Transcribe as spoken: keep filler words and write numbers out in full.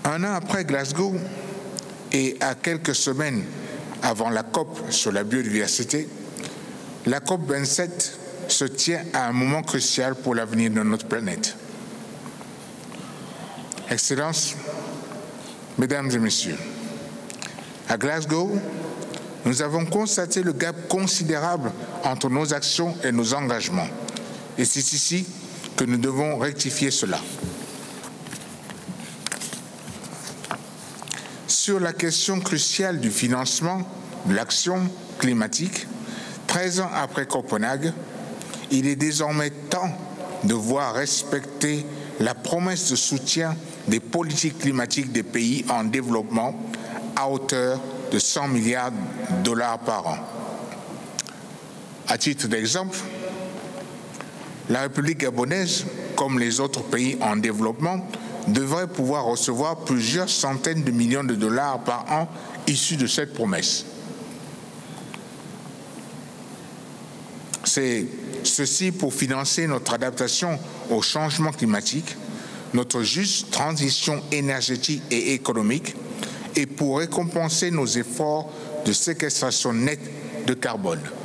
Un an après Glasgow et à quelques semaines avant la COP sur la biodiversité, la COP vingt-sept se tient à un moment crucial pour l'avenir de notre planète. Excellences, Mesdames et Messieurs, à Glasgow, nous avons constaté le gap considérable entre nos actions et nos engagements. Et c'est ici que nous devons rectifier cela. Sur la question cruciale du financement de l'action climatique, treize ans après Copenhague, il est désormais temps de voir respecter la promesse de soutien des politiques climatiques des pays en développement à hauteur de cent milliards de dollars par an. À titre d'exemple, la République gabonaise, comme les autres pays en développement, devrait pouvoir recevoir plusieurs centaines de millions de dollars par an issus de cette promesse. C'est ceci pour financer notre adaptation au changement climatique, notre juste transition énergétique et économique, et pour récompenser nos efforts de séquestration nette de carbone.